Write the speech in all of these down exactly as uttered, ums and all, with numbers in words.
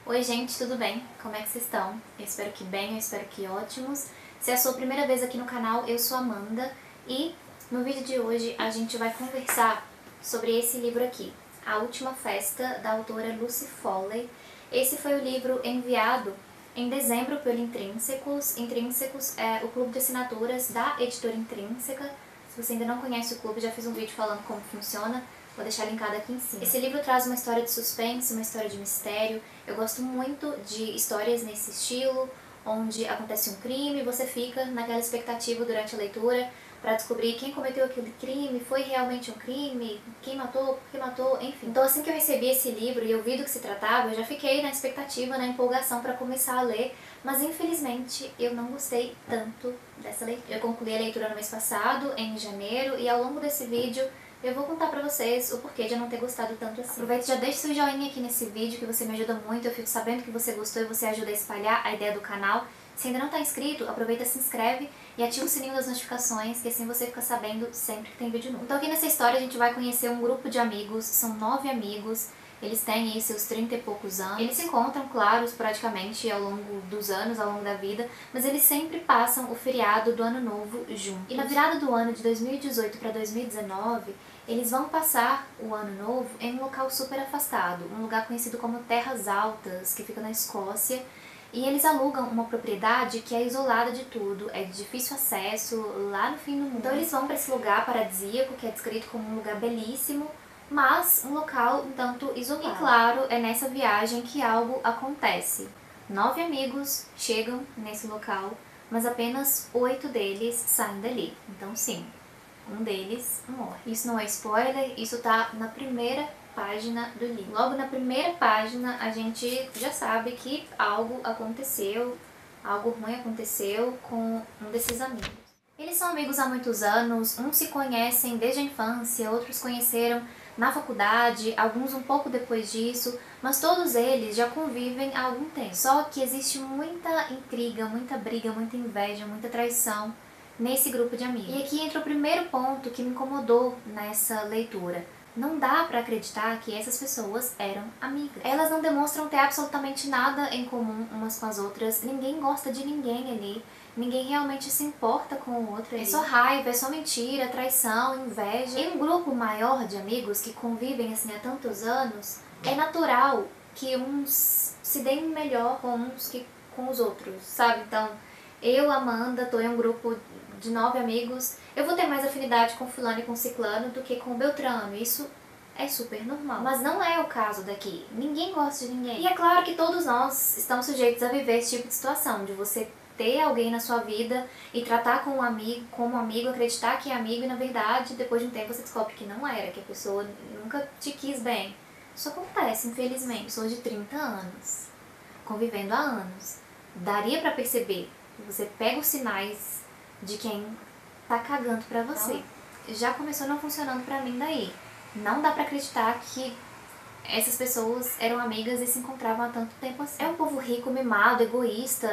Oi gente, tudo bem? Como é que vocês estão? Eu espero que bem, eu espero que ótimos. Se é a sua primeira vez aqui no canal, eu sou a Amanda e no vídeo de hoje a gente vai conversar sobre esse livro aqui, A Última Festa, da autora Lucy Foley. Esse foi o livro enviado em dezembro pelo Intrínsecos. Intrínsecos é o clube de assinaturas da editora Intrínseca. Se você ainda não conhece o clube, já fiz um vídeo falando como funciona. Vou deixar linkado aqui em cima. Esse livro traz uma história de suspense, uma história de mistério. Eu gosto muito de histórias nesse estilo, onde acontece um crime e você fica naquela expectativa durante a leitura para descobrir quem cometeu aquele crime, foi realmente um crime, quem matou, por que matou, enfim. Então assim que eu recebi esse livro e eu vi do que se tratava, eu já fiquei na expectativa, na empolgação para começar a ler, mas infelizmente eu não gostei tanto dessa leitura. Eu concluí a leitura no mês passado, em janeiro, e ao longo desse vídeo eu vou contar pra vocês o porquê de eu não ter gostado tanto assim. Aproveita e já deixa seu joinha aqui nesse vídeo, que você me ajuda muito, eu fico sabendo que você gostou e você ajuda a espalhar a ideia do canal. Se ainda não tá inscrito, aproveita, se inscreve e ativa o sininho das notificações, que assim você fica sabendo sempre que tem vídeo novo. Então aqui nessa história a gente vai conhecer um grupo de amigos, são nove amigos, eles têm aí seus trinta e poucos anos. Eles se encontram, claro, praticamente ao longo dos anos, ao longo da vida, mas eles sempre passam o feriado do Ano Novo juntos. E na virada do ano de dois mil e dezoito para dois mil e dezenove, eles vão passar o Ano Novo em um local super afastado, um lugar conhecido como Terras Altas, que fica na Escócia, e eles alugam uma propriedade que é isolada de tudo, é de difícil acesso, lá no fim do mundo. Então eles vão para esse lugar paradisíaco, que é descrito como um lugar belíssimo, mas um local um tanto isolado. E claro, é nessa viagem que algo acontece. Nove amigos chegam nesse local, mas apenas oito deles saem dali. Então sim, um deles morre. Isso não é spoiler, isso tá na primeira página do livro. Logo na primeira página a gente já sabe que algo aconteceu, algo ruim aconteceu com um desses amigos. Eles são amigos há muitos anos, uns se conhecem desde a infância, outros conheceram na faculdade, alguns um pouco depois disso, mas todos eles já convivem há algum tempo. Só que existe muita intriga, muita briga, muita inveja, muita traição nesse grupo de amigos. E aqui entra o primeiro ponto que me incomodou nessa leitura. Não dá pra acreditar que essas pessoas eram amigas. Elas não demonstram ter absolutamente nada em comum umas com as outras, ninguém gosta de ninguém ali, ninguém realmente se importa com o outro ali. É só raiva, é só mentira, traição, inveja. Em um grupo maior de amigos que convivem assim há tantos anos, é natural que uns se deem melhor com uns que com os outros, sabe? Então, eu, Amanda, tô em um grupo de nove amigos, eu vou ter mais afinidade com fulano e com ciclano do que com Beltrano. Isso é super normal. Mas não é o caso daqui. Ninguém gosta de ninguém. E é claro que todos nós estamos sujeitos a viver esse tipo de situação, de você ter alguém na sua vida e tratar com um amigo, como um amigo, acreditar que é amigo e na verdade, depois de um tempo você descobre que não era, que a pessoa nunca te quis bem. Isso acontece, infelizmente. Pessoas de trinta anos, convivendo há anos. Daria pra perceber. Você pega os sinais de quem tá cagando pra você. Já começou não funcionando pra mim daí. Não dá pra acreditar que essas pessoas eram amigas e se encontravam há tanto tempo assim. É um povo rico, mimado, egoísta.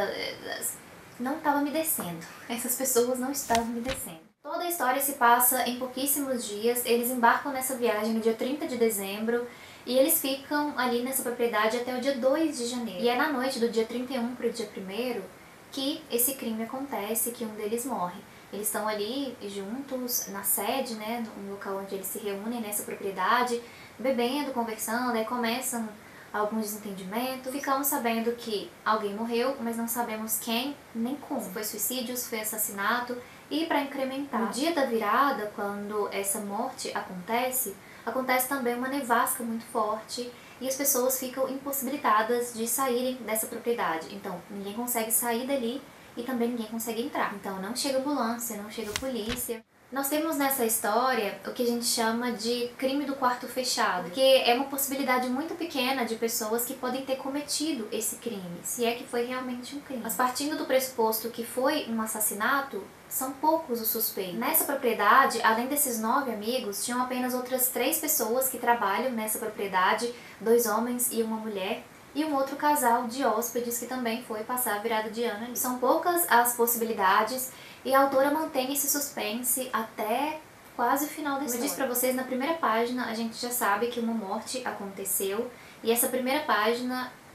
Não tava me descendo. Essas pessoas não estavam me descendo. Toda a história se passa em pouquíssimos dias. Eles embarcam nessa viagem no dia trinta de dezembro e eles ficam ali nessa propriedade até o dia dois de janeiro. E é na noite do dia trinta e um pro dia primeiro que esse crime acontece, que um deles morre. Eles estão ali juntos na sede, né, no local onde eles se reúnem nessa propriedade, bebendo, conversando, aí começam algum desentendimento. Ficamos sabendo que alguém morreu, mas não sabemos quem nem como. Se foi suicídio, se foi assassinato. E para incrementar, no dia da virada, quando essa morte acontece, acontece também uma nevasca muito forte e as pessoas ficam impossibilitadas de saírem dessa propriedade. Então, ninguém consegue sair dali e também ninguém consegue entrar. Então, não chega ambulância, não chega polícia. Nós temos nessa história o que a gente chama de crime do quarto fechado, que é uma possibilidade muito pequena de pessoas que podem ter cometido esse crime, se é que foi realmente um crime. Mas partindo do pressuposto que foi um assassinato, são poucos os suspeitos. Nessa propriedade, além desses nove amigos, tinham apenas outras três pessoas que trabalham nessa propriedade, dois homens e uma mulher, e um outro casal de hóspedes que também foi passar a virada de ano ali. São poucas as possibilidades e a autora mantém esse suspense até quase o final da história. Como eu disse pra vocês, na primeira página a gente já sabe que uma morte aconteceu e essa primeira página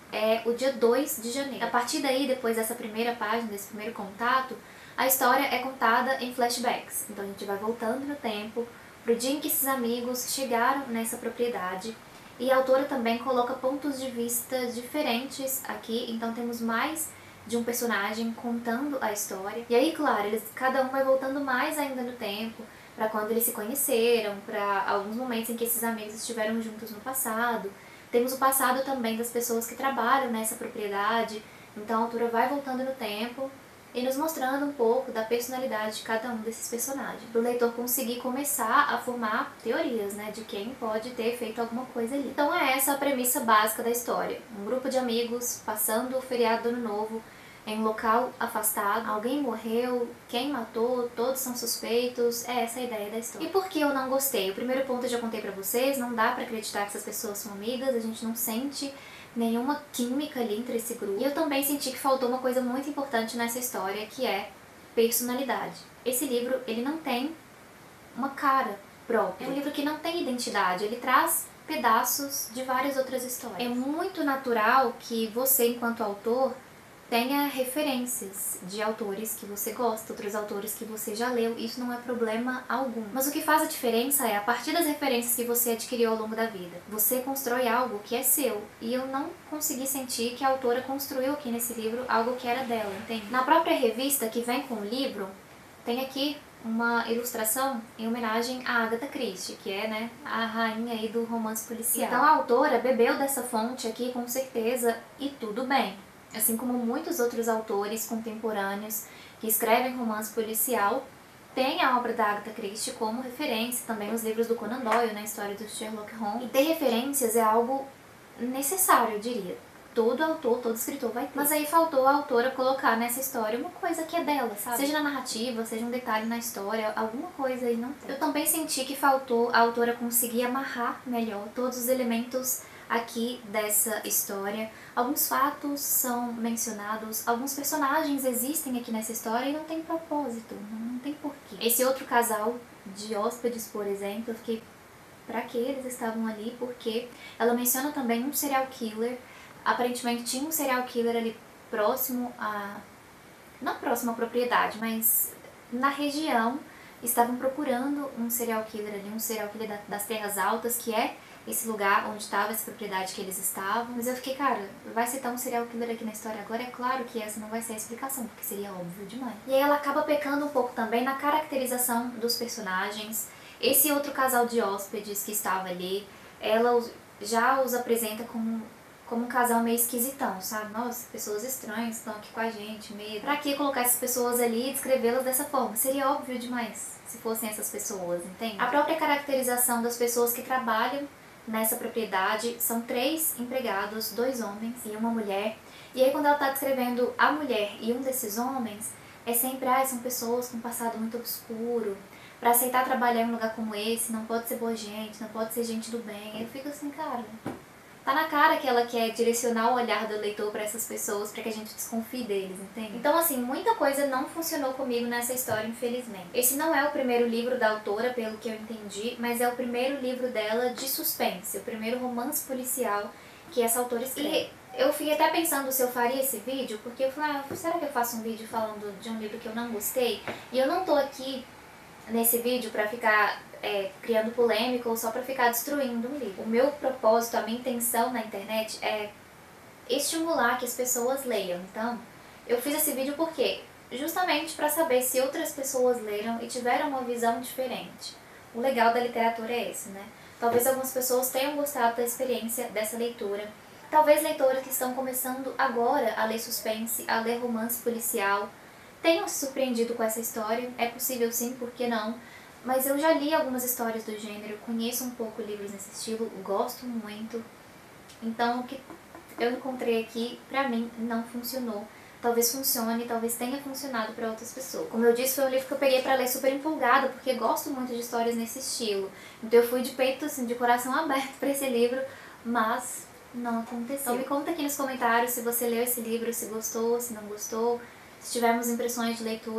é o dia dois de janeiro. A partir daí, depois dessa primeira página, desse primeiro contato, a história é contada em flashbacks. Então a gente vai voltando no tempo, pro dia em que esses amigos chegaram nessa propriedade. E a autora também coloca pontos de vista diferentes aqui, então temos mais de um personagem contando a história. E aí, claro, eles, cada um vai voltando mais ainda no tempo, para quando eles se conheceram, para alguns momentos em que esses amigos estiveram juntos no passado. Temos o passado também das pessoas que trabalham nessa propriedade, então a autora vai voltando no tempo e nos mostrando um pouco da personalidade de cada um desses personagens, para o leitor conseguir começar a formar teorias, né, de quem pode ter feito alguma coisa ali. Então é essa a premissa básica da história. Um grupo de amigos passando o feriado do Ano Novo em um local afastado, alguém morreu, quem matou, todos são suspeitos, é essa a ideia da história. E por que eu não gostei? O primeiro ponto eu já contei pra vocês, não dá pra acreditar que essas pessoas são amigas, a gente não sente nenhuma química ali entre esse grupo. E eu também senti que faltou uma coisa muito importante nessa história, que é personalidade. Esse livro, ele não tem uma cara própria. É um livro que não tem identidade, ele traz pedaços de várias outras histórias. É muito natural que você, enquanto autor, tenha referências de autores que você gosta, outros autores que você já leu, isso não é problema algum. Mas o que faz a diferença é, a partir das referências que você adquiriu ao longo da vida, você constrói algo que é seu, e eu não consegui sentir que a autora construiu aqui nesse livro algo que era dela, entende? Na própria revista que vem com o livro, tem aqui uma ilustração em homenagem a Agatha Christie, que é, né, a rainha aí do romance policial. Então a autora bebeu dessa fonte aqui com certeza, e tudo bem. Assim como muitos outros autores contemporâneos que escrevem romance policial, tem a obra da Agatha Christie como referência, também os livros do Conan Doyle, na história do Sherlock Holmes. E ter referências é algo necessário, eu diria. Todo autor, todo escritor vai ter. Mas aí faltou a autora colocar nessa história uma coisa que é dela, sabe? Seja na narrativa, seja um detalhe na história, alguma coisa aí não tem. Eu também senti que faltou a autora conseguir amarrar melhor todos os elementos aqui dessa história. Alguns fatos são mencionados, alguns personagens existem aqui nessa história e não tem propósito, não tem porquê. Esse outro casal de hóspedes, por exemplo, eu fiquei, pra que eles estavam ali? Porque ela menciona também um serial killer, aparentemente tinha um serial killer ali próximo a... não próximo à propriedade, mas na região estavam procurando um serial killer ali, um serial killer das Terras Altas, que é esse lugar onde estava essa propriedade que eles estavam. Mas eu fiquei, cara, vai citar um serial killer aqui na história agora? É claro que essa não vai ser a explicação, porque seria óbvio demais. E aí ela acaba pecando um pouco também na caracterização dos personagens. Esse outro casal de hóspedes que estava ali, ela já os apresenta como, como um casal meio esquisitão, sabe? Nossa, pessoas estranhas estão aqui com a gente, meio... Pra que colocar essas pessoas ali e descrevê-las dessa forma? Seria óbvio demais se fossem essas pessoas, entende? A própria caracterização das pessoas que trabalham nessa propriedade são três empregados, dois homens e uma mulher. E aí quando ela está descrevendo a mulher e um desses homens, é sempre, ah, são pessoas com um passado muito obscuro. Para aceitar trabalhar em um lugar como esse, não pode ser boa gente, não pode ser gente do bem. Aí eu fico assim, cara, tá na cara que ela quer direcionar o olhar do leitor para essas pessoas, para que a gente desconfie deles, entende? Então assim, muita coisa não funcionou comigo nessa história, infelizmente. Esse não é o primeiro livro da autora, pelo que eu entendi, mas é o primeiro livro dela de suspense, o primeiro romance policial que essa autora escreve. E eu fiquei até pensando se eu faria esse vídeo, porque eu falei, ah, será que eu faço um vídeo falando de um livro que eu não gostei? E eu não tô aqui nesse vídeo pra ficar é, criando polêmica ou só pra ficar destruindo um livro. O meu propósito, a minha intenção na internet é estimular que as pessoas leiam. Então, eu fiz esse vídeo por quê? Justamente pra saber se outras pessoas leram e tiveram uma visão diferente. O legal da literatura é esse, né? Talvez algumas pessoas tenham gostado da experiência dessa leitura. Talvez leitoras que estão começando agora a ler suspense, a ler romance policial, tenham se surpreendido com essa história. É possível sim, por que não? Mas eu já li algumas histórias do gênero, conheço um pouco livros nesse estilo, gosto muito. Então o que eu encontrei aqui, pra mim, não funcionou. Talvez funcione, talvez tenha funcionado para outras pessoas. Como eu disse, foi um livro que eu peguei pra ler super empolgada, porque gosto muito de histórias nesse estilo. Então eu fui de peito, assim, de coração aberto pra esse livro, mas não aconteceu. Então me conta aqui nos comentários se você leu esse livro, se gostou, se não gostou. Se tivermos impressões de leitura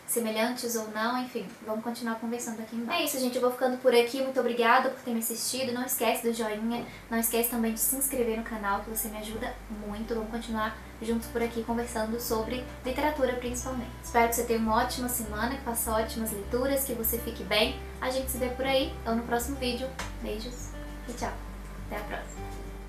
semelhantes ou não, enfim, vamos continuar conversando aqui embaixo. É isso, gente, eu vou ficando por aqui, muito obrigada por ter me assistido, não esquece do joinha, não esquece também de se inscrever no canal, que você me ajuda muito, vamos continuar juntos por aqui conversando sobre literatura principalmente. Espero que você tenha uma ótima semana, que faça ótimas leituras, que você fique bem, a gente se vê por aí, ou no próximo vídeo. Beijos e tchau, até a próxima.